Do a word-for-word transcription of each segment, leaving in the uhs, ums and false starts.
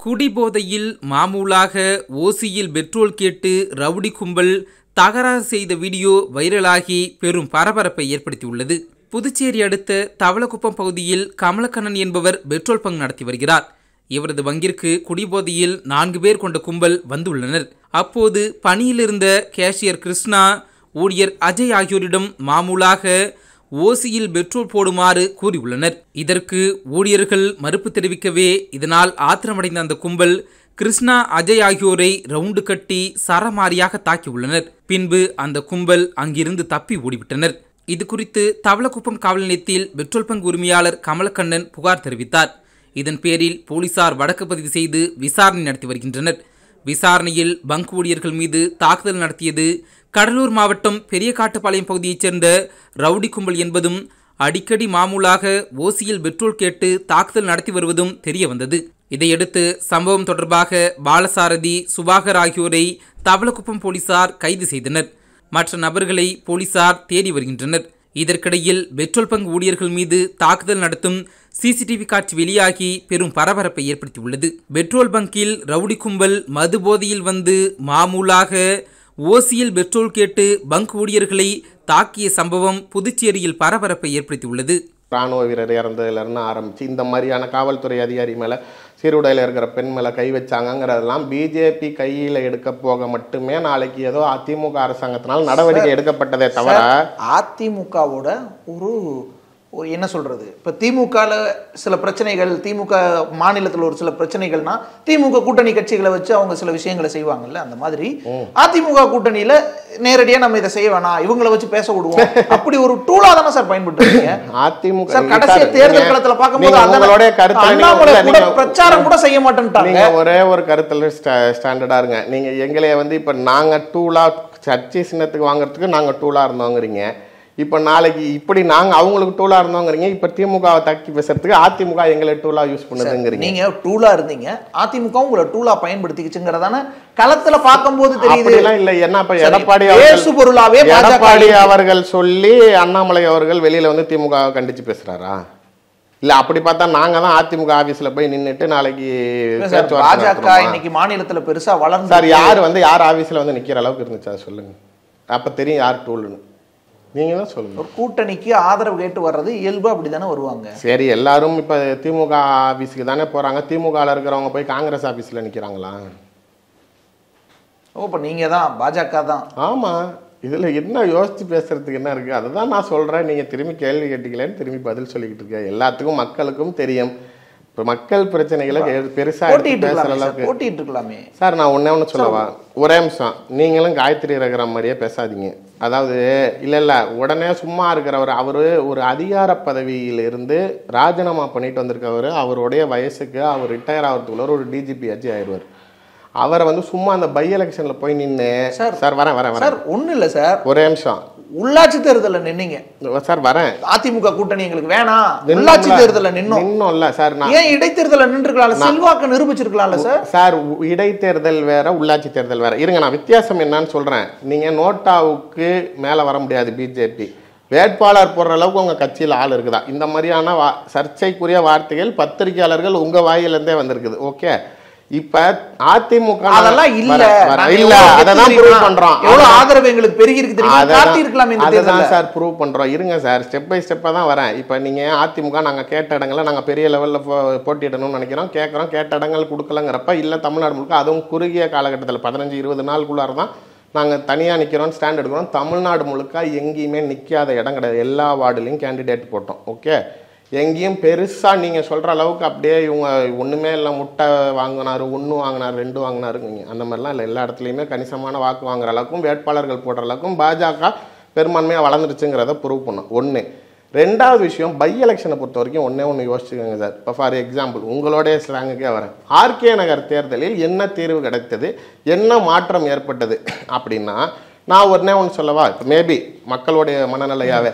குடிபோதையில் மாமூலாக ஓசியில் பெட்ரோல் கேட்டு ரவுடி கும்பல் தகராறு செய்த வீடியோ வைரலாகி பெரும் பரபரப்பை ஏற்படுத்தியுள்ளது. புதுச்சேரி அடுத்த தவளக்குப்பம் பகுதியில் கமலக்கண்ணன் என்பவர் பெட்ரோல் பங்க் நடத்தி வருகிறார். இவரது வங்கிற்கு குடிபோதையில் நான்கு பேர் கொண்ட கும்பல் வந்துள்ளனர். அப்போது பணியிலிருந்த கேஷியர் கிருஷ்ணா, ஊழியர் அஜய் ஆகியோரிடம் மாமூலாக ஓசியில் பெட்ரோல் போடுமாறு கூறியுள்ளனர். இதற்கு ஊழியர்கள் மறுப்பு தெரிவிக்கவே இதனால் ஆத்திரமடைந்த அந்த கும்பல் கிருஷ்ணா, அஜய் ஆகியோரை ரவுண்டு கட்டி சரமாரியாக தாக்கியுள்ளனர். பின்பு அந்த கும்பல் அங்கிருந்து தப்பி ஓடிவிட்டனர். இது குறித்து தவளக்குப்பம் காவல் நிலையத்தில் பெட்ரோல் பங்க் உரிமையாளர் கமலக்கண்ணன் புகார் தெரிவித்தார். இதன் பேரில் போலீசார் வழக்கு பதிவு செய்து விசாரணை நடத்தி வருகின்றனர். விசாரணையில் பங்க் ஊழியர்கள் மீது தாக்குதல் நடத்தியது கடலூர் மாவட்டம் பெரியகாட்டுப்பாளையம் பகுதியைச் சேர்ந்த ரவுடி கும்பல் என்பதும், அடிக்கடி மாமூலாக ஓசியில் பெட்ரோல் கேட்டு தாக்குதல் நடத்தி வருவதும் தெரிய வந்தது. இதையடுத்து சம்பவம் தொடர்பாக பாலசாரதி, சுபாகர் ஆகியோரை தவளக்குப்பம் போலீசார் கைது செய்தனர். மற்ற நபர்களை போலீசார் தேடி வருகின்றனர். இதற்கிடையில் பெட்ரோல் பங்க் ஊழியர்கள் மீது தாக்குதல் நடத்தும் சிசிடிவி காட்சி வெளியாகி பெரும் பரபரப்பை ஏற்படுத்தியுள்ளது. பெட்ரோல் பங்கில் ரவுடி கும்பல் மது போதையில் வந்து மாமூலாக ஓசியில் பெட்ரோல் கேட்டு பங்க் ஊழியர்களை தாக்கிய சம்பவம் புதுச்சேரியில் பரபரப்பை ஏற்படுத்தியுள்ளது. ராணுவ வீரர் இறந்ததுலேருந்து ஆரம்பித்து இந்த மாதிரியான காவல்துறை அதிகாரி மேலே, சீருடையில் இருக்கிற பெண் மேலே கை வச்சாங்கிறதெல்லாம் பிஜேபி கையில் எடுக்க போக மட்டுமே நாளைக்கு ஏதோ அதிமுக அரசாங்கத்தினால் நடவடிக்கை எடுக்கப்பட்டதே தவிர அதிமுகவோட ஒரு என்ன சொல்றது, இப்போ திமுகவில் சில பிரச்சனைகள், திமுக மாநிலத்தில் ஒரு சில பிரச்சனைகள்னா திமுக கூட்டணி கட்சிகளை வச்சு அவங்க சில விஷயங்களை செய்வாங்கல்ல, அந்த மாதிரி அதிமுக கூட்டணியில நேரடியாக நம்ம இதை செய்ய வேணாம், இவங்களை வச்சு பேச விடுவோம், அப்படி ஒரு டூலா தானே சார் பயன்படுத்துறீங்க. அதிமுக கடைசி தேர்தல் களத்தில் பார்க்கும்போது அதனுடைய கருத்து பிரச்சாரம் கூட செய்ய மாட்டேன்ட்டாங்க. ஒரே ஒரு கருத்துல ஸ்டாண்டர்டா இருங்க. நீங்க எங்களைய வந்து இப்ப நாங்க டூலா சர்ச்சை சின்னத்துக்கு வாங்குறதுக்கு நாங்க டூலா இருந்தோங்கிறீங்க. இப்போ நாளைக்கு இப்படி நாங்கள் அவங்களுக்கு டூலாக இருந்தோங்கிறீங்க. இப்போ திமுகவை தாக்கி பேசுறதுக்கு அதிமுக எங்களை டூலாக யூஸ் பண்ணுதுங்கிறீங்க. நீங்கள் டூலாக இருந்தீங்க, அதிமுக உங்களை டூலாக பயன்படுத்திக்கிச்சுங்கிறதான களத்தில் பார்க்கும்போது தெரியுது. இல்லை, என்ன இப்போ எடப்பாடி பொருளாவே எடப்பாடி அவர்கள் சொல்லி அண்ணாமலை அவர்கள் வெளியில் வந்து திமுகவை கண்டித்து பேசுகிறாரா? இல்லை, அப்படி பார்த்தா நாங்கள் தான் அதிமுக ஆஃபீஸில் போய் நின்றுட்டு நாளைக்கு பாஜக இன்னைக்கு மாநிலத்தில் பெருசாக வளர்ந்து சார் யார் வந்து யார் ஆஃபீஸில் வந்து நிற்கிற அளவுக்கு இருந்துச்சு அதை சொல்லுங்கள். அப்போ தெரியும் யார் டூல்னு. நீங்க தான் சொல்லுங்க. ஒரு கூட்டணிக்கு ஆதரவு கேட்டு வர்றது இயல்பு, அப்படி தானே வருவாங்க. சரி, எல்லாரும் இப்போ திமுக ஆஃபீஸுக்கு தானே போகிறாங்க. திமுகவில் இருக்கிறவங்க போய் காங்கிரஸ் ஆஃபீஸில் நிற்கிறாங்களா? ஓ, இப்போ நீங்கள் தான் பாஜக தான். ஆமாம், இதில் என்ன யோசித்து பேசுறதுக்கு என்ன இருக்குது? அதை தான் நான் சொல்கிறேன். நீங்கள் திரும்பி கேள்வி கேட்டீங்களேன்னு திரும்பி பதில் சொல்லிக்கிட்டு இருக்கேன். எல்லாத்துக்கும் மக்களுக்கும் தெரியும். இப்போ மக்கள் பிரச்சனைகளை பெருசாக போட்டிட்டு இருக்கலாமே சார். நான் ஒன்றே ஒன்று சொல்லவா? ஒரே நிமிஷம். நீங்களும் காயத்ரி இருக்கிற மாதிரியே பேசாதீங்க. அதாவது இல்லை இல்லை உடனே சும்மா இருக்கிறவர், அவர் ஒரு அதிகார பதவியிலிருந்து ராஜினாமா பண்ணிட்டு வந்திருக்கவர். அவருடைய வயசுக்கு அவர் ரிட்டையர் ஆகிறதுக்குள்ள ஒரு டிஜிபி ஆச்சு ஆயிடுவார். அவரை வந்து சும்மா அந்த பை எலெக்ஷனில் போய் நின்று சார் சார் வரேன் வரேன் சார் ஒன்றும் இல்லை சார், ஒரே நிமிஷம். உள்ளாட்சி தேர்தலில் நின்னீங்க சார், வரேன். அதிமுக கூட்டணி எங்களுக்கு வேணாம், உள்ளாட்சி தேர்தலில் நின்னோம். இன்னும் இல்ல சார், நான் ஏன் இடைத்தேர்தலில் நின்றுக்கலாம்ல, செல்வாக்கு நிரூபிச்சிருக்கலாம்ல சார். சார், இடைத்தேர்தல் வேற, உள்ளாட்சி தேர்தல் வேற. இருங்க, நான் வித்தியாசம் என்னன்னு சொல்றேன். நீங்க நோட்டாவுக்கு மேல வர முடியாது. பிஜேபி வேட்பாளர் போடுற அளவுக்கு உங்க கட்சியில் ஆள் இருக்குதா? இந்த மாதிரியான சர்ச்சைக்குரிய வார்த்தைகள் பத்திரிகையாளர்கள் உங்க வாயிலிருந்தே வந்திருக்குது. ஓகே, இப்ப அதிமுக அதெல்லாம் இல்ல இல்ல அததான் ப்ரூவ் பண்றோம். எவ்வளவு ஆதரவு எங்களுக்கு பெருகி இருக்கு தெரியுமா? காட்டி இருக்கலாம் இந்த தேர்தல்ல. அதான் சார் ப்ரூவ் பண்றோம். இருங்க சார், ஸ்டெப் பை ஸ்டெப்பா தான் வரேன். இப்ப நீங்க அதிமுக நாங்க கேட்ட இடங்களை நாங்க பெரிய லெவல்ல போட்டியிடணும்னு நினைக்கிறோம், கேட்கறோம். கேட்ட இடங்கள் கொடுக்கலங்கிறப்ப இல்ல தமிழ்நாடு முழுக்க, அதுவும் குறுகிய காலகட்டத்தில் பதினஞ்சு இருபது நாளுக்குள்ளார தான் நாங்கள் தனியாக நிற்கிறோம், ஸ்டாண்ட் எடுக்கிறோம். தமிழ்நாடு முழுக்க எங்கேயுமே நிற்காத இடம் கிடையாது. எல்லா வார்டுலையும் கேண்டிடேட் போட்டோம். ஓகே, எங்கேயும் பெருசாக நீங்கள் சொல்கிற அளவுக்கு அப்படியே இவங்க ஒன்றுமே இல்லை, முட்டை வாங்கினார், ஒன்று வாங்கினார், ரெண்டு வாங்கினாருங்க, அந்த மாதிரிலாம் இல்லை. எல்லா இடத்துலையுமே கணிசமான வாக்கு வாங்குற அளவுக்கும் வேட்பாளர்கள் போடுற அளவுக்கும் பாஜக பெரும்பான்மையாக வளர்ந்துருச்சுங்கிறத ப்ரூவ் பண்ணோம். ஒன்று. ரெண்டாவது விஷயம், பை எலெக்ஷனை பொறுத்த வரைக்கும் ஒன்றே ஒன்று யோசிச்சுக்கோங்க சார். இப்போ ஃபார் எக்ஸாம்பிள் உங்களுடைய ஸ்லாங்குக்கே வரேன். ஆர்கே நகர் தேர்தலில் என்ன தீர்வு கிடைத்தது, என்ன மாற்றம் ஏற்பட்டது அப்படின்னா, நான் ஒன்றே ஒன்று சொல்லவா? இப்போ மேபி மக்களுடைய மனநிலையாவே,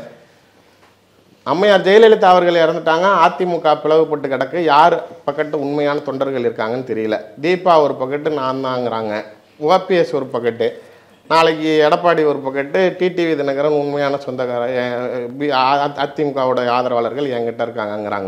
அம்மையார் ஜெயலலிதா அவர்கள் இறந்துட்டாங்க, அதிமுக பிளவுபட்டு கிடக்கு, யார் பக்கத்து உண்மையான தொண்டர்கள் இருக்காங்கன்னு தெரியல. தீபா ஒரு பக்கத்து நான் தாங்கிறாங்க, ஓபிஎஸ் ஒரு பக்கத்து, நாளைக்கு எடப்பாடி ஒரு பக்கத்து, டிடிவி தினகரன் உண்மையான சொந்தக்கார அதிமுகவோட ஆதரவாளர்கள் என்கிட்ட இருக்காங்கங்கிறாங்க.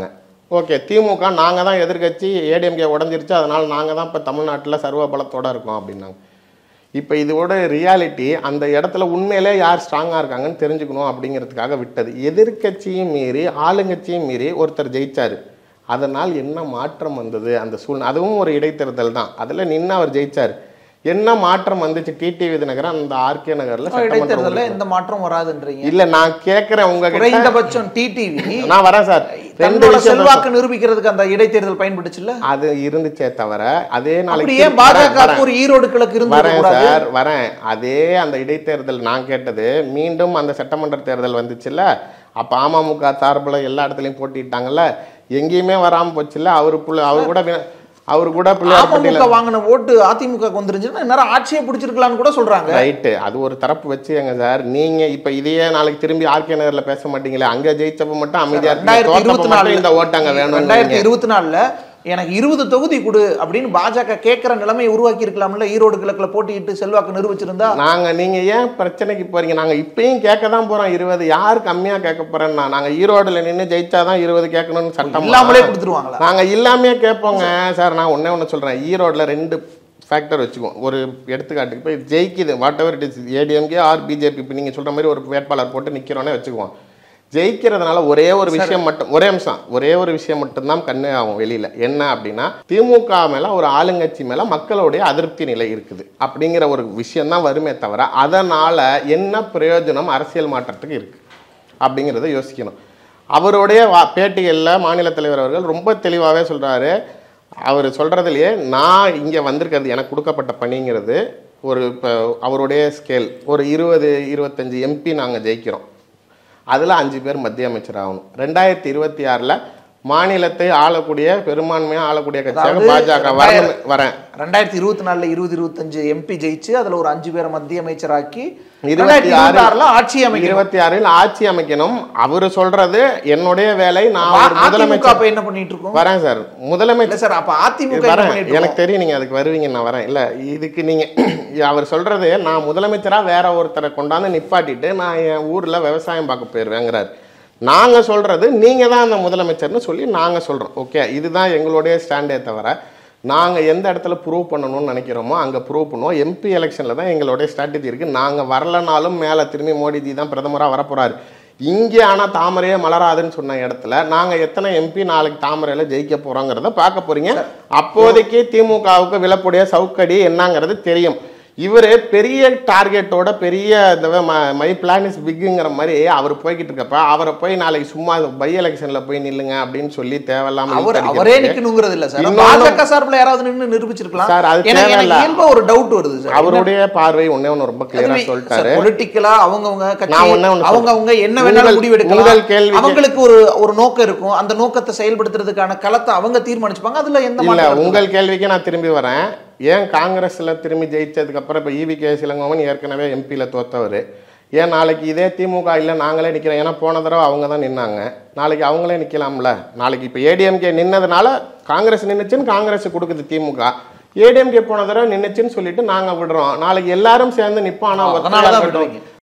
ஓகே, திமுக நாங்கள் தான் எதிர்கட்சி, ஏடிஎம்கே உடஞ்சிருச்சு, அதனால் நாங்கள் தான் இப்போ தமிழ்நாட்டில் சர்வ பலத்தோடு இருக்கோம் அப்படின்னாங்க. இப்போ இதோட ரியாலிட்டி அந்த இடத்துல உண்மையிலே யார் ஸ்ட்ராங்காக இருக்காங்கன்னு தெரிஞ்சுக்கணும் அப்படிங்கிறதுக்காக விட்டது. எதிர்கட்சியும் மீறி ஆளுங்கட்சியும் மீறி ஒருத்தர் ஜெயிச்சார். அதனால் என்ன மாற்றம் வந்தது அந்த சூழ்நிலை? அதுவும் ஒரு இடைத்தேர்தல் தான். அதில் நின்று அவர் ஜெயிச்சார். என்ன மாற்றம் வந்துச்சு? டிடிவி தினகரன் அந்த ஆர்கே நகர்ல இடைத்தேர்தல்ல எந்த மாற்றம் வராதுன்றீங்க? இல்ல, நான் கேட்கிறேன் உங்ககிட்ட. குறைந்தபட்சம் டிடிவி நான் வரேன் சார், ரெண்டு செல்வாக்கு நிரூபிக்கிறதுக்கு அந்த இடைத்தேர்தல் பயன்படுச்சுல்ல? அது இருந்துச்சே தவிர அதே நாளைக்கு ஏன் பாஜக ஒரு ஈரோடு கிழக்கு இருந்து வரேன் சார் வரேன் அதே அந்த இடைத்தேர்தல் நான் கேட்டது மீண்டும் அந்த சட்டமன்ற தேர்தல் வந்துச்சுல்ல, அப்ப அமமுக சார்பில் எல்லா இடத்துலையும் போட்டிட்டாங்கல்ல, எங்கேயுமே வராம போச்சுல்ல. அவரு புள்ள அவர் கூட அவரு கூட அதிமுக வாங்கின ஓட்டு அதிமுக வந்துருந்துச்சுன்னா நேரம் ஆட்சியை பிடிச்சிருக்கலாம்னு கூட சொல்றாங்க. ரைட்டு, அது ஒரு தரப்பு வச்சு எங்க சார். நீங்க இப்ப இதையே நாளைக்கு திரும்பி ஆர்கே நகர்ல பேச மாட்டீங்களே, அங்க ஜெயிச்சப்ப மட்டும் அமைதியா இருபத்தி நாலு இந்த ஓட்டாங்க வேணும். ரெண்டாயிரத்தி இருபத்தி நாலுல எனக்கு இருபது தொகுதி கொடு அப்படின்னு பாஜக கேட்கிற நிலைமையை உருவாக்கி இருக்கலாம்ல. ஈரோடு கிழக்குல போட்டிட்டு செல்வாக்கு நிரூபிச்சிருந்தா. நாங்க நீங்க ஏன் பிரச்சனைக்கு போறீங்க? நாங்க இப்பயும் கேட்க தான் போறோம். இருபது யாரு கம்மியா கேட்க போறேன்னா, நாங்க ஈரோடுல நின்று ஜெயிச்சாதான் இருபது கேட்கணும்னு சட்டம் இல்லாமலே கொடுத்துருவாங்களா? நாங்க இல்லாமே கேட்போங்க சார். நான் ஒன்னே ஒண்ணு சொல்றேன், ஈரோடுல ரெண்டு ஃபேக்டர் வச்சுக்குவோம். ஒரு எடுத்துக்காட்டுக்கு இப்போ ஜெயிக்குது, whatever it is, ADMK or BJP, இப்போ நீங்க சொல்ற மாதிரி ஒரு வேட்பாளர் போட்டு நிக்கிறோன்னே வச்சுக்குவோம். ஜெயிக்கிறதுனால ஒரே ஒரு விஷயம் மட்டும், ஒரே நிமிஷம், ஒரே ஒரு விஷயம் மட்டும்தான் கண்ணு ஆகும் வெளியில. என்ன அப்படின்னா, திமுக மேல ஒரு ஆளுங்கட்சி மேல மக்களுடைய அதிருப்தி நிலை இருக்குது அப்படிங்கிற ஒரு விஷயம் தான் வருமே தவிர, அதனால என்ன பிரயோஜனம் அரசியல் மாற்றத்துக்கு இருக்கு அப்படிங்கிறத யோசிக்கணும். அவருடைய பேட்டிகளில் மாநில தலைவர் அவர்கள் ரொம்ப தெளிவாகவே சொல்றாரு. அவர் சொல்றதுலயே நான் இங்க வந்திருக்கிறது எனக்கு கொடுக்கப்பட்ட பணிங்கிறது ஒரு இப்போ அவருடைய ஸ்கேல் ஒரு இருபது இருபத்தஞ்சு எம்பி நாங்கள் ஜெயிக்கிறோம். அதில் அஞ்சு பேர் மத்திய அமைச்சர் ஆகணும். ரெண்டாயிரத்தி இருபத்தி ஆறில் மாநிலத்தை ஆளக்கூடிய பெரும்பான்மையாக ஆளக்கூடிய கட்சியாக பாஜக வரேன். ரெண்டாயிரத்தி இருபத்தி நாலுல இருபது இருபத்தஞ்சு எம்பி ஜெயிச்சு அதுல ஒரு அஞ்சு பேரை மத்திய அமைச்சராக்கி இருபத்தி ஆறுல ஆட்சி அமைக்க இருபத்தி ஆறில் ஆட்சி அமைக்கணும். அவரு சொல்றது என்னுடைய வேலை. நான் முதலமைச்சர் என்ன பண்ணிட்டு இருக்கோம் வரேன் சார். முதலமைச்சர் சார் அப்ப அதிமுக எனக்கு தெரியும், நீங்க அதுக்கு வருவீங்க, நான் வரேன். இல்ல இதுக்கு நீங்க அவர் சொல்றது, நான் முதலமைச்சரா வேற ஒருத்தரை கொண்டாந்து நிப்பாட்டிட்டு நான் என் ஊர்ல விவசாயம் பார்க்க போயிருவேங்கிறாரு. நாங்க சொல்றது நீங்க தான் அந்த முதலமைச்சர்னு சொல்லி நாங்க சொல்றோம். ஓகே, இதுதான் எங்களுடைய ஸ்டாண்டே தவிர நாங்கள் எந்த இடத்துல ப்ரூவ் பண்ணணும்னு நினைக்கிறோமோ அங்கே ப்ரூவ் பண்ணுவோம். எம்பி எலெக்ஷனில் தான் எங்களுடைய ஸ்ட்ராட்டஜி இருக்குது. நாங்கள் வரலனாலும் மேலே திரும்பி மோடிஜி தான் பிரதமராக வரப்போகிறாரு. இங்கே ஆனால் தாமரையே மலராதுன்னு சொன்ன இடத்துல நாங்கள் எத்தனை எம்பி நாளைக்கு தாமரையில் ஜெயிக்க போகிறோங்கிறத பார்க்க போகிறீங்க. அப்போதைக்கு திமுகவுக்கு விழக்கூடிய சவுக்கடி என்னங்கிறது தெரியும். இவர் பெரிய டார்கெட்டோட பெரிய இந்த மை பிளான் இஸ் பிக்குங்கிற மாதிரி அவர் போய்கிட்டு இருக்கப்ப அவரை போய் நாளைக்கு சும்மா பை எலெக்ஷன்ல போய் நில்லுங்க அப்படின்னு சொல்லி தேவையில்லாம அவரே நிக்கணுங்கிறது இல்ல சார். பாஜக சார்பில் யாராவது நின்னு நிரூபிச்சிருக்கலாம் சார். அது தேவையில்ல. இயல்பா ஒரு டவுட் வருது சார். அவருடைய பார்வை ஒண்ணே ஒண்ணு ரொம்ப கிளியரா சொல்லிட்டாரு. பொலிட்டிக்கலா அவங்கவங்க கட்சி அவங்க அவங்க என்ன வேணாலும் முடிவு எடுக்கலாம். அவங்களுக்கு ஒரு ஒரு நோக்கம் இருக்கும். அந்த நோக்கத்தை செயல்படுத்துறதுக்கான களத்தை அவங்க தீர்மானிச்சுப்பாங்க. அதுல எந்த இல்ல. உங்கள் கேள்விக்கு நான் திரும்பி வரேன். ஏன் காங்கிரஸ்ல திரும்பி ஜெயிச்சதுக்கு அப்புறம் இப்போ ஈவி கே இளங்கோவன் ஏற்கனவே எம்பியில தோத்தவர், ஏன் நாளைக்கு இதே திமுக இல்லை நாங்களே நிற்கிறோம்? ஏன்னா போன தடவை அவங்க தான் நின்னாங்க, நாளைக்கு அவங்களே நிற்கலாம்ல. நாளைக்கு இப்போ ஏடிஎம்கே நின்னதுனால காங்கிரஸ் நின்றுச்சுன்னு காங்கிரஸ் கொடுக்குது திமுக, ஏடிஎம்கே போன தடவை நின்றுச்சுன்னு சொல்லிட்டு நாங்கள் விடுறோம். நாளைக்கு எல்லாரும் சேர்ந்து நிற்போம். ஆனால்